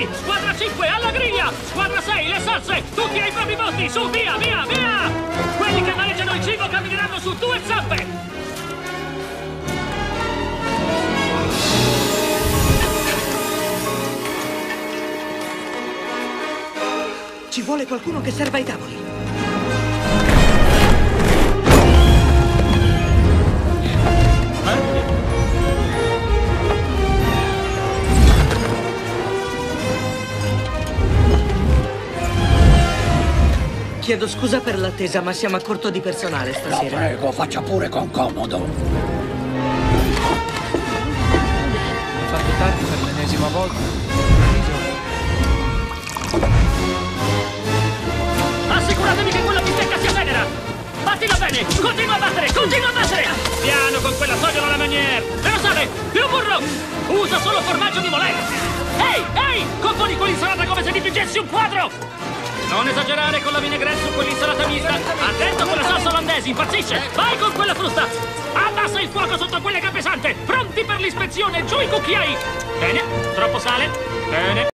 avanti! Squadra 5, alla griglia! Squadra 6, le salse! Tutti ai propri posti! Su, via, via, via! Quelli che maneggiano il cibo cammineranno su 2 zampe! Ci vuole qualcuno che serva ai tavoli. Chiedo scusa per l'attesa, ma siamo a corto di personale stasera. No, prego, faccia pure con comodo. Ho fatto tardi per l'ennesima volta. Assicuratevi che quella bistecca sia tenera! Battila bene! Continua a battere! Continua a battere! Piano con quella soglia alla manière! E lo sa, più burro! Usa solo formaggio di Molè! Ehi, ehi! Componi quell'insalata come se dipingessi un quadro! Non esagerare con la vinaigrette su quell'insalata mista! Attento con la salsa olandese, impazzisce! Vai con quella frusta! Abbassa il fuoco sotto quelle che è pesante! Pronti per l'ispezione! Giù i cucchiai! Bene, troppo sale? Bene.